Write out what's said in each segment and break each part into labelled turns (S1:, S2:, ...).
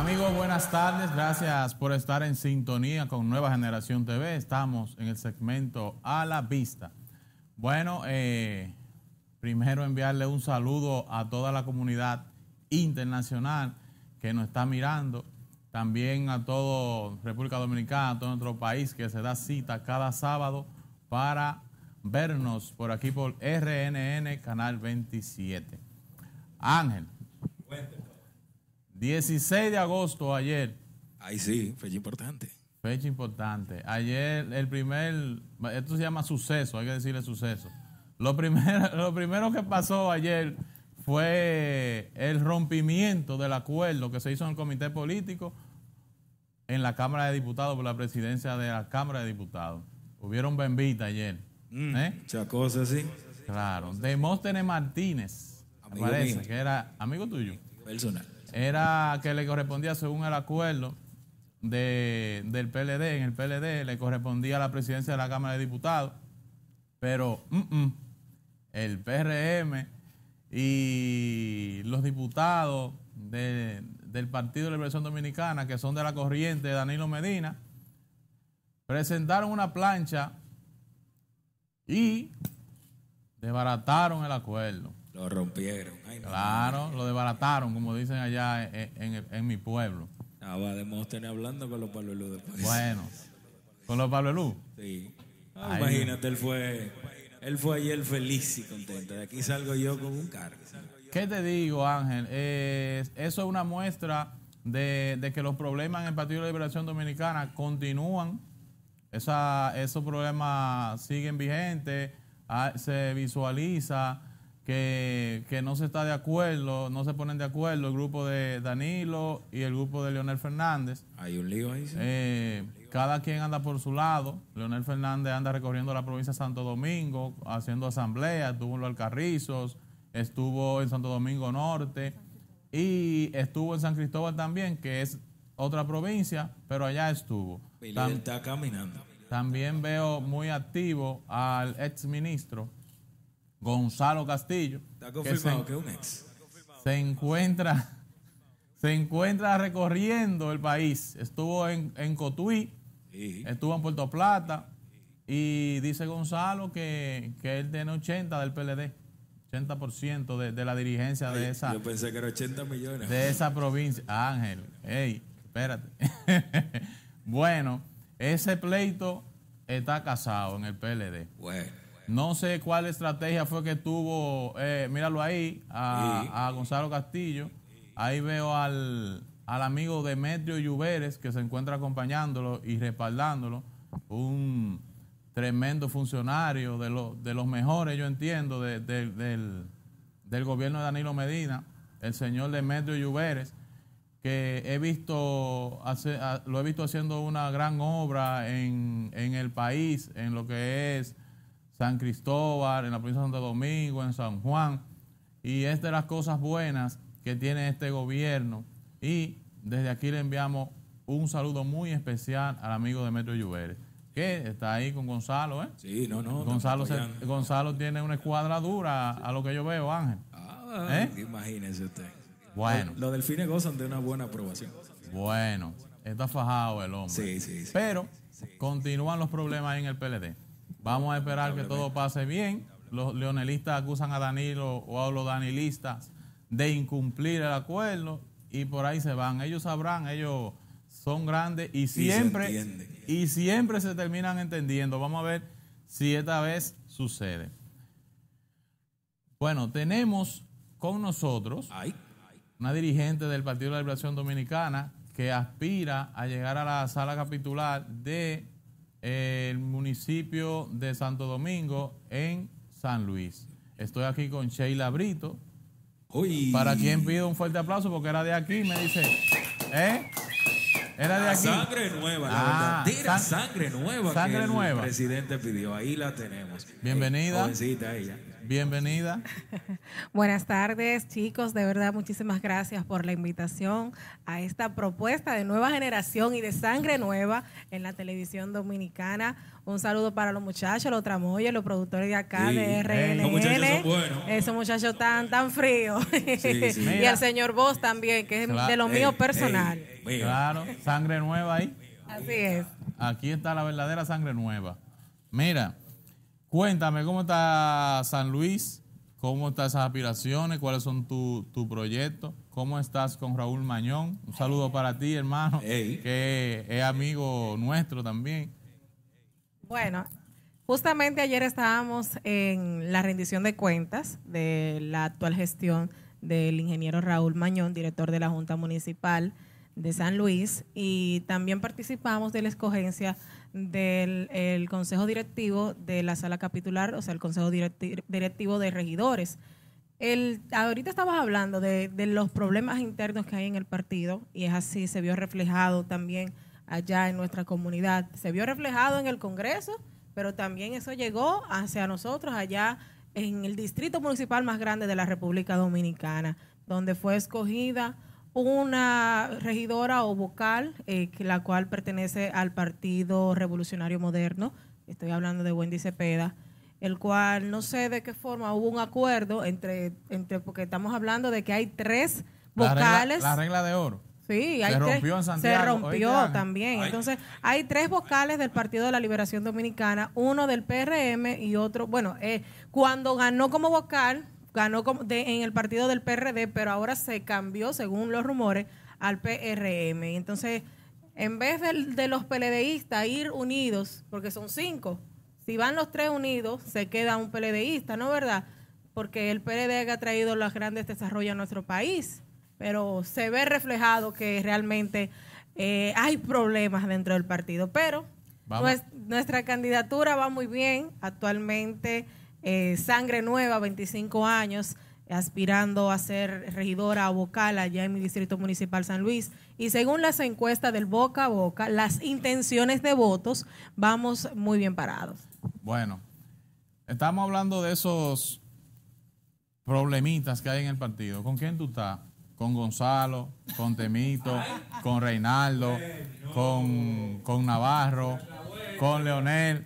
S1: Amigos, buenas tardes. Gracias por estar en sintonía con Nueva Generación TV. Estamos en el segmento A la Vista. Bueno, primero enviarle un saludo a toda la comunidad internacional que nos está mirando. También a todo República Dominicana, a todo nuestro país que se da cita cada sábado para vernos por aquí por RNN Canal 27. Ángel. 16 de agosto ayer.
S2: Ay, sí, fecha importante.
S1: Fecha importante. Ayer esto se llama suceso, hay que decirle suceso. Lo primero que pasó ayer fue el rompimiento del acuerdo que se hizo en el comité político en la Cámara de Diputados por la presidencia de la Cámara de Diputados. Hubieron bembita ayer.
S2: Muchas cosas, sí.
S1: Claro. Demóstenes Martínez,
S2: Amigo
S1: parece
S2: mío.
S1: que era amigo tuyo.
S2: Personal.
S1: Era que le correspondía, según el acuerdo del PLD, en el PLD le correspondía la presidencia de la Cámara de Diputados, pero el PRM y los diputados del Partido de Liberación Dominicana, que son de la corriente de Danilo Medina, presentaron una plancha y desbarataron el acuerdo.
S2: Lo rompieron. Ay, no,
S1: Claro, lo desbarataron, como dicen allá en mi pueblo.
S2: Estaba Demóstenes hablando con los Pablo Luz después.
S1: Bueno, con los Pablo Luz.
S2: Sí.
S1: Ay,
S2: Imagínate, él fue ayer feliz y contento. De aquí salgo yo con un cargo.
S1: ¿Qué te digo, Ángel? Eso es una muestra de que los problemas en el Partido de Liberación Dominicana continúan. Esos problemas siguen vigentes. Se visualiza que no se está de acuerdo, no se ponen de acuerdo el grupo de Danilo y el grupo de Leonel Fernández.
S2: Hay un lío ahí, sí.
S1: Cada quien anda por su lado. Leonel Fernández anda recorriendo la provincia de Santo Domingo, haciendo asamblea, estuvo en Los Alcarrizos, estuvo en Santo Domingo Norte y estuvo en San Cristóbal también, que es otra provincia, pero allá estuvo.
S2: Y él está caminando.
S1: También veo muy activo al exministro Gonzalo Castillo.
S2: Está confirmado que es un ex.
S1: Se encuentra recorriendo el país. Estuvo en Cotuí,
S2: Sí.
S1: estuvo en Puerto Plata y dice Gonzalo que él tiene 80 del PLD, 80% de la dirigencia de esa.
S2: Yo pensé que era 80 millones.
S1: De esa provincia. Ángel, hey, espérate. Bueno, ese pleito está casado en el PLD.
S2: Bueno.
S1: No sé cuál estrategia fue que tuvo, míralo ahí, a Gonzalo Castillo. Ahí veo al amigo Demetrio Lluveres, que se encuentra acompañándolo y respaldándolo. Un tremendo funcionario, de los mejores, yo entiendo, del gobierno de Danilo Medina, el señor Demetrio Lluveres, que lo he visto haciendo una gran obra en el país, en lo que es San Cristóbal, en la provincia de Santo Domingo, en San Juan, y es de las cosas buenas que tiene este gobierno. Y desde aquí le enviamos un saludo muy especial al amigo Demetrio Lluveres, que está ahí con Gonzalo, ¿eh?
S2: Sí, no.
S1: Gonzalo tiene una escuadra dura, a lo que yo veo, Ángel.
S2: Imagínese usted.
S1: Bueno.
S2: Los delfines gozan de una buena aprobación.
S1: Bueno, está fajado el hombre.
S2: Sí.
S1: Pero continúan los problemas ahí en el PLD. Vamos a esperar que todo pase bien. Los leonelistas acusan a Danilo o a los danilistas de incumplir el acuerdo y por ahí se van. Ellos sabrán, ellos son grandes y siempre se terminan entendiendo. Vamos a ver si esta vez sucede. Bueno, tenemos con nosotros una dirigente del Partido de la Liberación Dominicana que aspira a llegar a la sala capitular de el municipio de Santo Domingo en San Luis. Estoy aquí con Sheila Brito, para quien pido un fuerte aplauso porque era de aquí, me dice, Era de aquí.
S2: Sangre nueva, la verdadera sangre nueva
S1: sangre
S2: que el
S1: nueva.
S2: presidente pidió. Ahí la tenemos.
S1: Bienvenida.
S2: Jovencita ella.
S1: Bienvenida.
S3: Buenas tardes, chicos. De verdad, muchísimas gracias por la invitación a esta propuesta de nueva generación y de sangre nueva en la televisión dominicana. Un saludo para los muchachos, los tramoyos, los productores de acá, de RNN.
S2: Los muchachos son buenos.
S3: Esos muchachos tan fríos.
S2: Sí.
S3: Y el señor Vos también, que es de lo mío personal.
S1: Claro, sangre nueva ahí.
S3: Así es.
S1: Aquí está la verdadera sangre nueva. Mira, cuéntame cómo está San Luis, cómo están esas aspiraciones, cuáles son tu proyectos, cómo estás con Raúl Mañón. Un saludo para ti, hermano, que es amigo nuestro también.
S3: Bueno, justamente ayer estábamos en la rendición de cuentas de la actual gestión del ingeniero Raúl Mañón, director de la Junta Municipal de San Luis, y también participamos de la escogencia del Consejo Directivo de la Sala Capitular, o sea, el Consejo Directivo de Regidores. Ahorita estabas hablando de los problemas internos que hay en el partido, y es así, se vio reflejado también allá en nuestra comunidad. Se vio reflejado en el Congreso, pero también eso llegó hacia nosotros allá en el distrito municipal más grande de la República Dominicana, donde fue escogida una regidora o vocal, la cual pertenece al Partido Revolucionario Moderno. Estoy hablando de Wendy Cepeda, el cual no sé de qué forma hubo un acuerdo entre porque estamos hablando de que hay 3 vocales.
S1: La regla de oro.
S3: Sí,
S1: se rompió en Santiago.
S3: Se rompió también. Entonces, hay 3 vocales del Partido de la Liberación Dominicana, uno del PRM y otro, cuando ganó como vocal, ganó en el partido del PRD, pero ahora se cambió, según los rumores, al PRM. Entonces, en vez de los PLDistas ir unidos, porque son 5, si van los 3 unidos, se queda un PLDista, ¿no verdad? Porque el PLD ha traído los grandes desarrollos a nuestro país, pero se ve reflejado que realmente hay problemas dentro del partido. Pero nuestra candidatura va muy bien. Actualmente, sangre nueva, 25 años, aspirando a ser regidora o vocal allá en mi distrito municipal San Luis. Y según las encuestas del boca a boca, las intenciones de votos, vamos muy bien parados.
S1: Bueno, estamos hablando de esos problemitas que hay en el partido. ¿Con quién tú estás? Con Gonzalo, con Temito, con Reinaldo, con Navarro, con Leonel.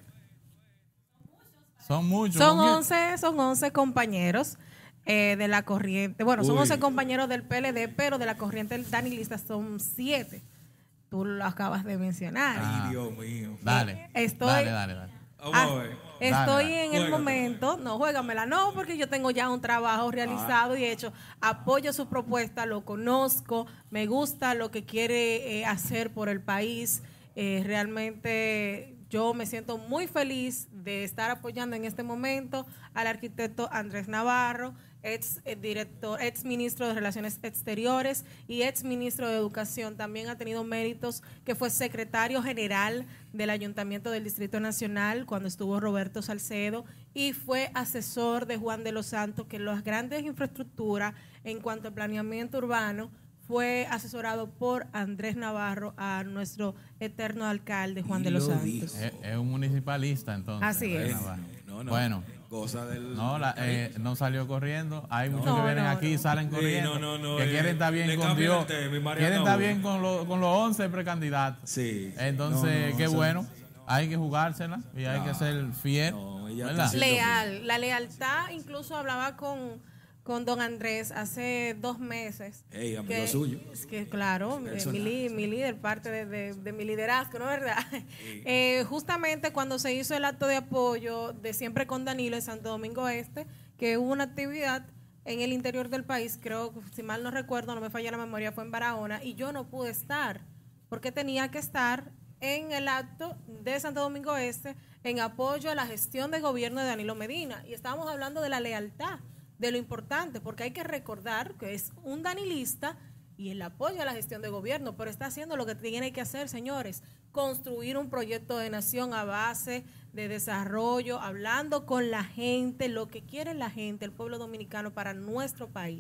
S1: Son muchos.
S3: Son 11 compañeros de la corriente. Bueno, son 11 compañeros del PLD, pero de la corriente danilista son 7. Tú lo acabas de mencionar.
S2: Ay, Dios mío.
S1: Dale. Dale.
S3: Estoy en el momento, juégamela, porque yo tengo ya un trabajo realizado y hecho, apoyo su propuesta, lo conozco, me gusta lo que quiere hacer por el país. Realmente yo me siento muy feliz de estar apoyando en este momento al arquitecto Andrés Navarro, ex ministro de Relaciones Exteriores y ex ministro de Educación. También ha tenido méritos que fue secretario general del Ayuntamiento del Distrito Nacional cuando estuvo Roberto Salcedo, y fue asesor de Juan de los Santos, que en las grandes infraestructuras en cuanto al planeamiento urbano fue asesorado por Andrés Navarro a nuestro eterno alcalde Juan de los Santos.
S1: Es un municipalista, entonces.
S3: Así es.
S1: Bueno. No salió corriendo. Hay muchos que vienen aquí y salen corriendo. Que quieren estar bien con Dios. Quieren estar bien con los 11 precandidatos.
S2: Sí.
S1: Entonces, qué bueno. Hay que jugársela y hay que ser fiel.
S3: Leal. La lealtad, incluso hablaba con don Andrés hace 2 meses.
S2: Amigo suyo.
S3: Es que claro, mi líder, parte de mi liderazgo, ¿no es verdad?
S2: Sí.
S3: Justamente cuando se hizo el acto de apoyo de Siempre con Danilo en Santo Domingo Este, que hubo una actividad en el interior del país, creo, si mal no recuerdo, no me falla la memoria, fue en Barahona, y yo no pude estar, porque tenía que estar en el acto de Santo Domingo Este en apoyo a la gestión de gobierno de Danilo Medina, y estábamos hablando de la lealtad, de lo importante, porque hay que recordar que es un danilista y el apoyo a la gestión de gobierno, pero está haciendo lo que tiene que hacer, señores, construir un proyecto de nación a base de desarrollo, hablando con la gente, lo que quiere la gente, el pueblo dominicano para nuestro país. O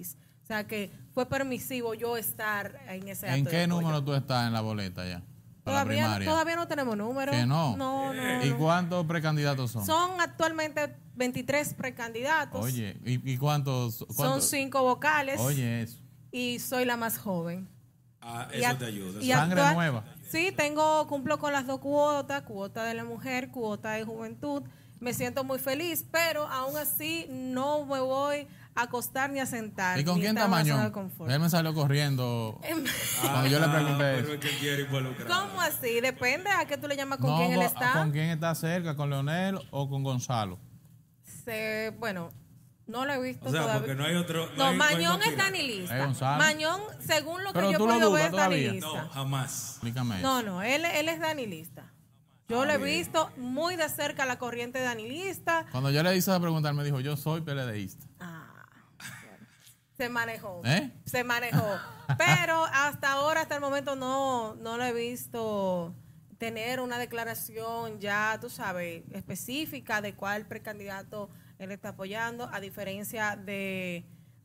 S3: sea que fue permisivo yo estar en ese acto.
S1: ¿En
S3: de
S1: qué
S3: apoyo.
S1: número tú estás en la boleta ya? Para la primaria.
S3: Todavía no tenemos número.
S1: ¿Que no?
S3: No.
S1: ¿Y cuántos precandidatos son?
S3: Son actualmente 23 precandidatos.
S1: Oye, ¿y cuántos?
S3: Son 5 vocales.
S1: Oye, eso.
S3: Y soy la más joven.
S2: Eso te ayuda.
S1: Sangre nueva.
S3: Sí, cumplo con las 2 cuotas, cuota de la mujer, cuota de juventud. Me siento muy feliz, pero aún así no me voy a acostar ni a sentar.
S1: ¿Y con quién está Mañón? Él me salió corriendo cuando yo le pregunté
S2: pero es que quiere involucrar.
S3: ¿Cómo así? Depende a qué tú le llamas con
S1: no,
S3: quién él está.
S1: ¿Con quién está cerca? ¿Con Leonel o con Gonzalo?
S3: Bueno, no lo he visto
S2: O sea,
S3: todavía.
S2: porque no hay otro.
S3: No,
S2: hay
S3: Mañón es
S2: aspirante.
S3: danilista.
S1: Gonzalo.
S3: Mañón, según lo que
S1: Pero
S3: yo he
S1: tú lo
S3: podido
S1: dudas
S3: ver, es
S1: todavía.
S3: danilista.
S2: No, jamás.
S1: Explícame eso.
S3: No, él es danilista. Yo lo he visto muy de cerca la corriente danilista.
S1: Cuando yo le hice esa pregunta, él me dijo, yo soy PLDista.
S3: Bueno, se manejó.
S1: ¿Eh?
S3: Se manejó. Pero hasta el momento no lo he visto tener una declaración ya, tú sabes, específica de cuál precandidato él está apoyando, a diferencia de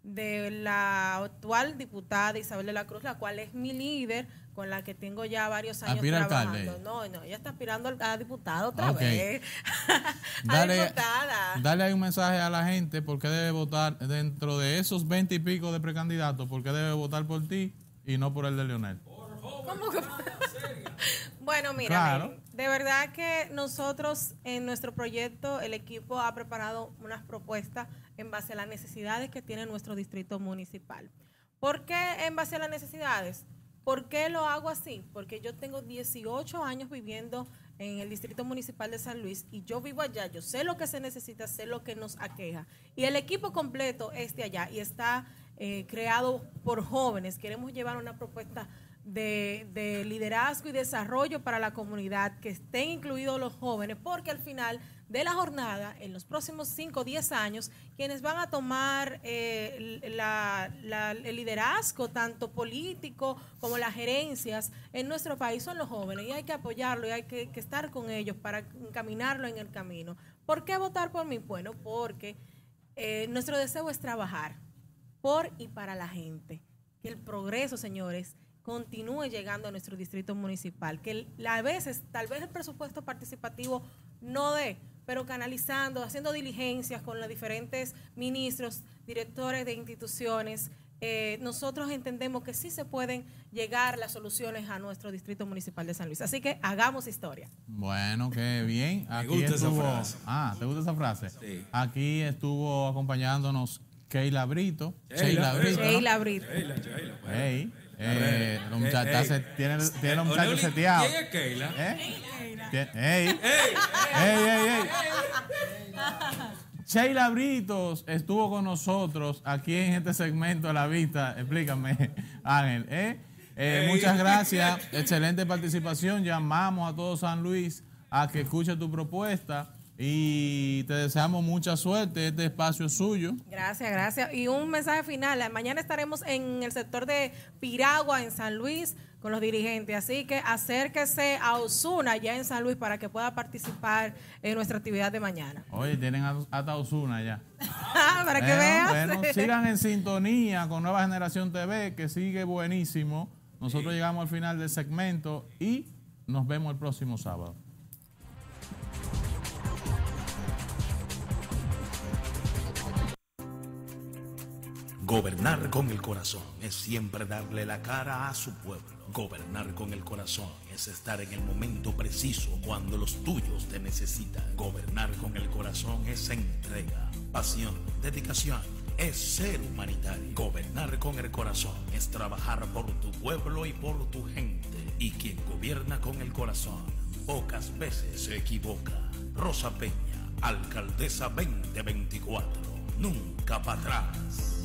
S3: la actual diputada Isabel de la Cruz, la cual es mi líder, con la que tengo ya varios años
S1: ¿Aspira
S3: trabajando.
S1: alcalde?
S3: No, ella está aspirando a diputada otra
S1: Ok.
S3: vez. Diputada.
S1: Dale ahí un mensaje a la gente por qué debe votar dentro de esos 20 y pico de precandidatos, por qué debe votar por ti y no por el de Leonel.
S3: ¿Cómo que? Bueno, mira,
S1: Claro.
S3: miren, de verdad que nosotros en nuestro proyecto, el equipo ha preparado unas propuestas en base a las necesidades que tiene nuestro distrito municipal. ¿Por qué en base a las necesidades? ¿Por qué lo hago así? Porque yo tengo 18 años viviendo en el distrito municipal de San Luis y yo vivo allá, yo sé lo que se necesita, sé lo que nos aqueja. Y el equipo completo es de allá y está creado por jóvenes. Queremos llevar una propuesta de liderazgo y desarrollo para la comunidad, que estén incluidos los jóvenes, porque al final de la jornada, en los próximos 5 o 10 años, quienes van a tomar el liderazgo, tanto político como las gerencias en nuestro país, son los jóvenes, y hay que apoyarlo y hay que estar con ellos para encaminarlo en el camino. ¿Por qué votar por mí? Bueno, porque nuestro deseo es trabajar por y para la gente, que el progreso, señores, continúe llegando a nuestro distrito municipal, que a veces, tal vez el presupuesto participativo no dé, pero canalizando, haciendo diligencias con los diferentes ministros, directores de instituciones, nosotros entendemos que sí se pueden llegar las soluciones a nuestro distrito municipal de San Luis. Así que hagamos historia.
S1: Bueno, qué bien.
S2: Me
S1: Aquí
S2: gusta esa
S1: estuvo,
S2: frase.
S1: ¿te gusta esa frase?
S2: Sí.
S1: Aquí estuvo acompañándonos Keila Brito.
S2: Sheila
S1: Brito. ¿no?
S3: Sheila Brito.
S2: Sheila, pues.
S1: Ey, los muchachos tienen los muchachos seteados.
S2: ¿Quién es Keila?
S1: Ey. Sheila Britos estuvo con nosotros aquí en este segmento de La Vista. Explícame, Ángel. Muchas gracias. Excelente participación. Llamamos a todo San Luis a que escuche tu propuesta y te deseamos mucha suerte. Este espacio es suyo.
S3: Gracias. Y un mensaje final. Mañana estaremos en el sector de Piragua, en San Luis, con los dirigentes. Así que acérquese a Osuna, ya en San Luis, para que pueda participar en nuestra actividad de mañana.
S1: Oye, tienen hasta Osuna ya.
S3: Para que veas.
S1: Bueno, sigan en sintonía con Nueva Generación TV, que sigue buenísimo. Nosotros llegamos al final del segmento y nos vemos el próximo sábado.
S4: Gobernar con el corazón es siempre darle la cara a su pueblo. Gobernar con el corazón es estar en el momento preciso cuando los tuyos te necesitan. Gobernar con el corazón es entrega, pasión, dedicación, es ser humanitario. Gobernar con el corazón es trabajar por tu pueblo y por tu gente. Y quien gobierna con el corazón pocas veces se equivoca. Rosa Peña, Alcaldesa 2024. Nunca para atrás.